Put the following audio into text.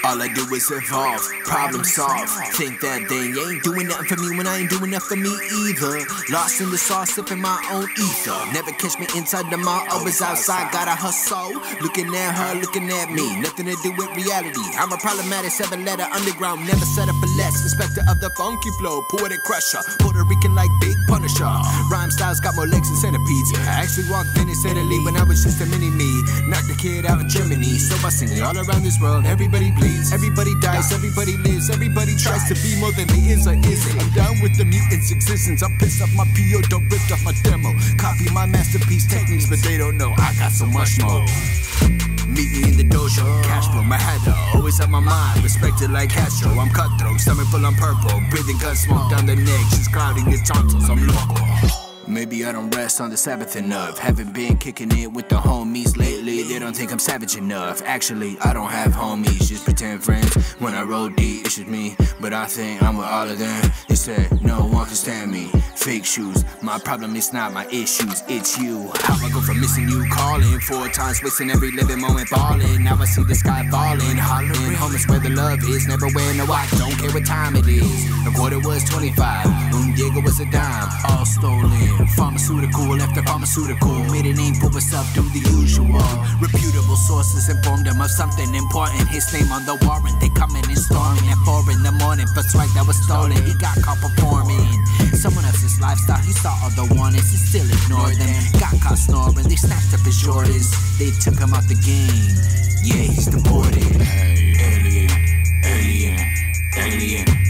All I do is evolve, problem solve. Think that they ain't doing nothing for me when I ain't doing nothing for me either. Lost in the sauce, sipping my own ether. Never catch me inside the mall, always outside, gotta hustle. Looking at her, looking at me, nothing to do with reality. I'm a problematic 7-letter underground, never settle for less. Respecter of the funky flow, poetic crusher, Puerto Rican like Big Punisher. Rhyme styles got more legs than centipedes. I actually walked Venice, Italy when I was just a mini-me. Knocked the kid out of Germany, so I sing it all around this world. Everybody bleeds, everybody dies, everybody lives, everybody tries to be more than they is or isn't. I'm down with the mutant's existence. I'm pissed off my PO, don't rip off my demo. Copy my masterpiece techniques, but they don't know I got so much more. Meet me in the dojo, cash flow, my header, always on my mind, respected like Castro. I'm cutthroat, stomach full on purple, breathing gun smoke down the neck, she's clouding your tonsils, I'm local. Maybe I don't rest on the Sabbath enough. Haven't been kicking it with the homies lately. They don't think I'm savage enough. Actually, I don't have homies, just pretend friends. When I roll deep, it's just me, but I think I'm with all of them. They said no one can stand me. Fake shoes, my problem is not my issues, it's you. How I go from missing you, calling 4 times, wasting every living moment, balling. Now I see the sky falling, hollering. Home is where the love is, never wearing a watch, don't care what time it is. A quarter was 25, Un Diego was a dime, all stolen. Pharmaceutical after pharmaceutical, made a name for myself, do the usual. Reputable sources informed them of something important. His name on the warrant, they coming and storming at 4 in the morning for swag that was stolen. He got caught performing someone else's lifestyle. He saw all the warnings, he still ignored them. Got caught snoring, they snatched up his Jordans. They took him out the game, yeah, he's deported. Hey, alien, alien, alien.